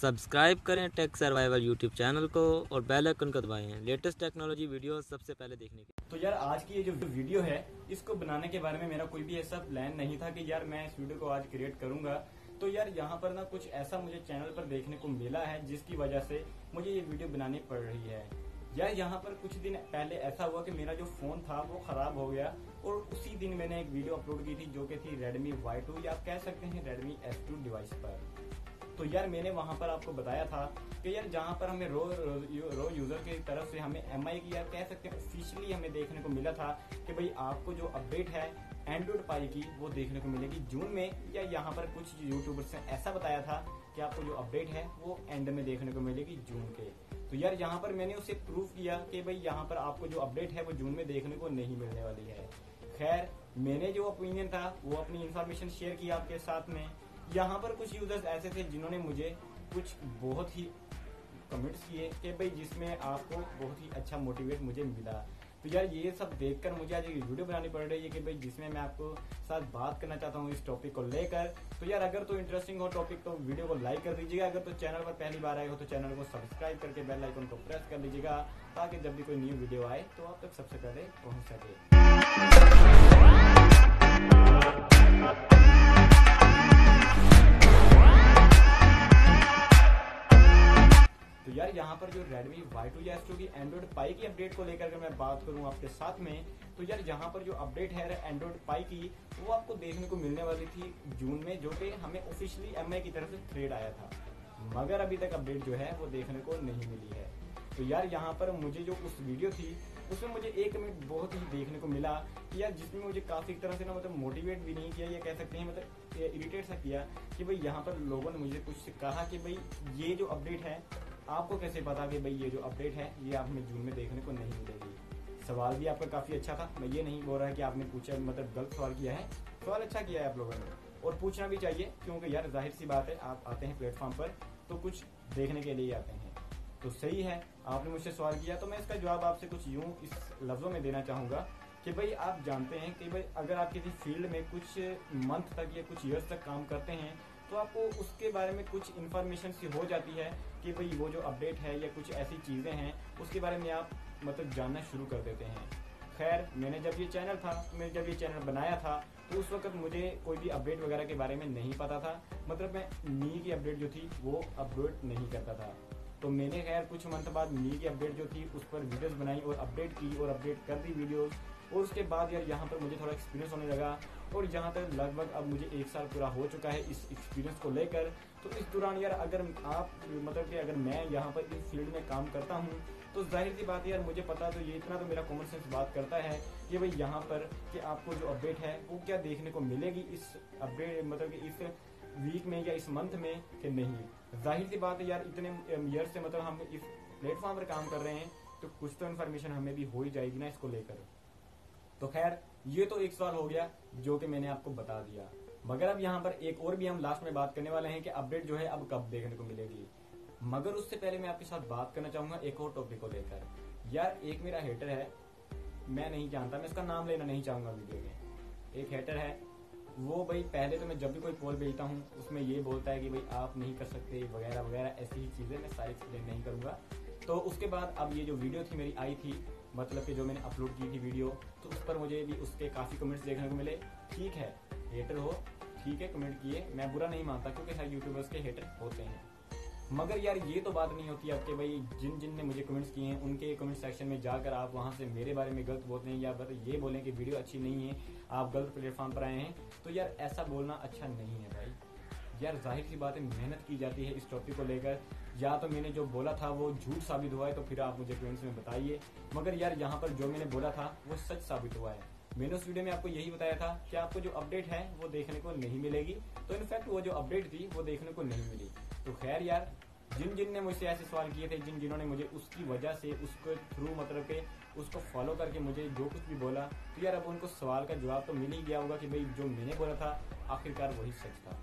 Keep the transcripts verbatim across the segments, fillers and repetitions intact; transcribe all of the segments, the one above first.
Subscribe करें take survival YouTube channel को और बेल आइकन को दबाएं लेटेस्ट टेक्नोलॉजी वीडियो सबसे पहले देखने के। तो यार आज की ये जो वीडियो है इसको बनाने के बारे में मेरा कोई भी ऐसा प्लान नहीं था कि यार मैं इस वीडियो को आज क्रिएट करूंगा। तो यार यहाँ पर ना कुछ ऐसा मुझे चैनल पर देखने को मिला है जिसकी वजह से मुझे ये वीडियो बनानी पड़ रही है। यार यहाँ पर कुछ दिन पहले ऐसा हुआ कि मेरा जो फोन था वो खराब हो गया और उसी दिन मैंने एक वीडियो अपलोड की थी जो कि थी Redmi वाई टू या आप कह सकते हैं Redmi एस टू डिवाइस पर। तो यार मैंने वहां पर आपको बताया था कि यार जहां पर हमें रो रो, रो यूजर की तरफ से हमें एम आई की यार कह सकते हैं ऑफिशियली हमें देखने को मिला था कि भाई आपको जो अपडेट है एंड्रॉइड पाई की वो देखने को मिलेगी जून में। या यहाँ पर कुछ यूट्यूबर्स ने ऐसा बताया था कि आपको जो अपडेट है वो एंड में देखने को मिलेगी जून के। तो यार यहाँ पर मैंने उसे प्रूफ किया कि भाई यहाँ पर आपको जो अपडेट है वो जून में देखने को नहीं मिलने वाली है। खैर मैंने जो ओपिनियन था वो अपनी इन्फॉर्मेशन शेयर की आपके साथ में। यहाँ पर कुछ यूजर्स ऐसे थे जिन्होंने मुझे कुछ बहुत ही कमेंट्स किए कि भाई जिसमें आपको बहुत ही अच्छा मोटिवेट मुझे मिला। तो यार ये सब देखकर मुझे आज एक वीडियो बनानी पड़ रही है कि भाई जिसमें मैं आपको साथ बात करना चाहता हूँ इस टॉपिक को लेकर। तो यार अगर तो इंटरेस्टिंग हो टॉपिक तो वीडियो को लाइक कर दीजिएगा। अगर तो चैनल पर पहली बार आए हो तो चैनल को सब्सक्राइब करके बेल आइकन को प्रेस कर लीजिएगा ताकि जब भी कोई न्यू वीडियो आए तो आप तक सबसे पहले पहुँच सके। तो यार यहाँ पर जो Redmi वाई टू या एस टू की एंड्रॉइड पाई की अपडेट को लेकर मैं बात करूँ आपके साथ में, तो यार यहाँ पर जो अपडेट है एंड्रॉइड पाई की वो आपको देखने को मिलने वाली थी जून में, जो कि हमें ऑफिशियली एम आई की तरफ से थ्रेड आया था, मगर अभी तक अपडेट जो है वो देखने को नहीं मिली है। तो यार यहाँ पर मुझे जो उस वीडियो थी उसमें मुझे एक मिनट बहुत ही देखने को मिला कि यार जिसमें मुझे काफी तरह से ना मतलब मोटिवेट भी नहीं किया, या कह सकते हैं मतलब इरिटेट सा किया कि भाई यहाँ पर लोगों ने मुझे कुछ कहा कि भाई ये जो अपडेट है आपको कैसे पता कि भाई ये जो अपडेट है ये आप हमें जून में देखने को नहीं मिलेगी। सवाल भी आपका काफी अच्छा था, मैं ये नहीं बोल रहा कि आपने पूछा मतलब गलत सवाल किया है, सवाल अच्छा किया है आप लोगों ने और पूछना भी चाहिए, क्योंकि यार जाहिर सी बात है आप आते हैं प्लेटफॉर्म पर तो कुछ देखने के लिए आते हैं। तो सही है आपने मुझसे सवाल किया तो मैं इसका जवाब आपसे कुछ यूं इस लफ्जों में देना चाहूंगा कि भाई आप जानते हैं कि भाई अगर आप किसी फील्ड में कुछ मंथ तक या कुछ ईयर्स तक काम करते हैं तो आपको उसके बारे में कुछ इन्फॉर्मेशन सी हो जाती है कि भाई वो जो अपडेट है या कुछ ऐसी चीज़ें हैं उसके बारे में आप मतलब जानना शुरू कर देते हैं। खैर मैंने जब ये चैनल था मैंने जब ये चैनल बनाया था तो उस वक्त मुझे कोई भी अपडेट वगैरह के बारे में नहीं पता था, मतलब मैं मी की अपडेट जो थी वो अपडेट नहीं करता था। तो मैंने खैर कुछ मंथ बाद मी की अपडेट जो थी उस पर वीडियोस बनाई और अपडेट की और अपडेट कर दी वीडियोस, और उसके बाद यार यहाँ पर मुझे थोड़ा एक्सपीरियंस होने लगा और जहाँ तक लगभग अब मुझे एक साल पूरा हो चुका है इस एक्सपीरियंस को लेकर। तो इस दौरान यार अगर आप मतलब कि अगर मैं यहाँ पर इस फील्ड में काम करता हूँ तो जाहिर सी बात है यार मुझे पता तो ये इतना तो मेरा कॉमन सेंस बात करता है कि भाई यहाँ पर कि आपको जो अपडेट है वो क्या देखने को मिलेगी इस अपडेट मतलब कि इस वीक में या इस मंथ में कि नहीं। जाहिर सी बात है यार इतने ईयर से मतलब हम इस प्लेटफॉर्म पर काम कर रहे हैं तो कुछ तो इन्फॉर्मेशन हमें भी हो ही जाएगी ना इसको लेकर। तो खैर ये तो एक सवाल हो गया जो कि मैंने आपको बता दिया, मगर अब यहाँ पर एक और भी हम लास्ट में बात करने वाले हैं कि अपडेट जो है अब कब देखने को मिलेगी। मगर उससे पहले मैं आपके साथ बात करना चाहूंगा एक और टॉपिक को लेकर। यार एक मेरा हेटर है, मैं नहीं जानता, मैं इसका नाम लेना नहीं चाहूंगा वीडियो में। एक हेटर है वो भाई पहले तो मैं जब भी कोई पोल भेजता हूँ उसमें ये बोलता है कि भाई आप नहीं कर सकते वगैरह वगैरह ऐसी ही चीजें, मैं सारी एक्सप्लेन नहीं करूंगा। तो उसके बाद अब ये जो वीडियो थी मेरी आई थी मतलब कि जो मैंने अपलोड की थी वीडियो, तो उस पर मुझे भी उसके काफी कमेंट्स देखने को मिले। ठीक है हेटर हो, ठीक है कमेंट किए, मैं बुरा नहीं मानता क्योंकि हर यूट्यूबर्स के हेटर होते हैं, मगर यार ये तो बात नहीं होती अब कि भाई जिन जिन ने मुझे कमेंट्स किए हैं उनके कमेंट सेक्शन में जाकर आप वहां से मेरे बारे में गलत बोलते हैं या ये बोलें कि वीडियो अच्छी नहीं है, आप गलत प्लेटफॉर्म पर आए हैं। तो यार ऐसा बोलना अच्छा नहीं है भाई। यार जाहिर सी बात है मेहनत की जाती है इस टॉपिक को लेकर, या तो मैंने जो बोला था वो झूठ साबित हुआ है तो फिर आप मुझे कमेंट्स में बताइए, मगर यार यहाँ पर जो मैंने बोला था वो सच साबित हुआ है। मैंने उस वीडियो में आपको यही बताया था कि आपको जो अपडेट है वो देखने को नहीं मिलेगी, तो इनफैक्ट वो जो अपडेट थी वो देखने को नहीं मिली। तो खैर यार जिन जिन ने मुझसे ऐसे सवाल किए थे, जिन जिन्होंने मुझे उसकी वजह से उसके थ्रू मतलब के उसको फॉलो करके मुझे जो कुछ भी बोला, तो यार अब उनको सवाल का जवाब तो मिल ही गया होगा कि भाई जो मैंने बोला था आखिरकार वही सच था।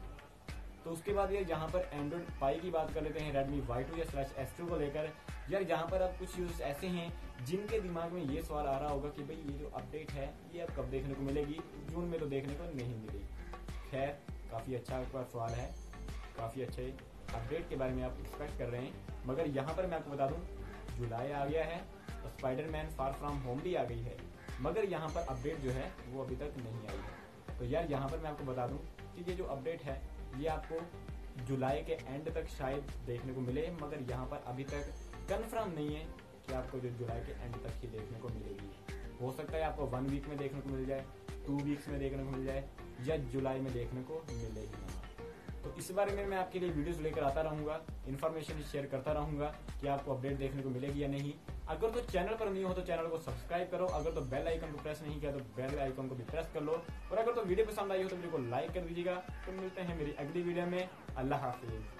तो उसके बाद यार यहाँ पर एंड्रॉइड पाई की बात कर लेते हैं Redmi वाई टू या स्लैश एस टू को लेकर। यार यहाँ पर अब कुछ यूजर्स ऐसे हैं जिनके दिमाग में ये सवाल आ रहा होगा कि भाई ये जो अपडेट है ये अब कब देखने को मिलेगी, जून में तो देखने को नहीं मिली। खैर काफी अच्छा सवाल है, काफी काफ़ी अच्छे अपडेट के बारे में आप एक्सपेक्ट कर रहे हैं। मगर यहाँ पर मैं आपको बता दूँ, जुलाई आ गया है और स्पाइडरमैन फार फ्रॉम होम भी आ गई है, मगर यहाँ पर अपडेट जो है वो अभी तक नहीं आई है। तो यार यहाँ पर मैं आपको बता दूँ कि ये जो अपडेट है ये आपको जुलाई के एंड तक शायद देखने को मिले, मगर यहाँ पर अभी तक कन्फर्म नहीं है कि आपको जो जुलाई के एंड तक ही देखने को मिलेगी। हो सकता है आपको वन वीक में देखने को मिल जाए, टू वीक्स में देखने को मिल जाए, या जुलाई में देखने को मिलेगी ना। तो इस बारे में मैं आपके लिए वीडियोस लेकर आता रहूँगा, इन्फॉर्मेशन शेयर करता रहूँगा कि आपको अपडेट देखने को मिलेगी या नहीं। अगर तो चैनल पर नहीं हो तो चैनल को सब्सक्राइब करो, अगर तो बेल आइकन को प्रेस नहीं किया तो बेल आइकन को भी प्रेस कर लो, और अगर तो वीडियो पसंद आई हो तो वीडियो को लाइक कर दीजिएगा। तो मिलते हैं मेरी अगली वीडियो में। अल्लाह हाफिज।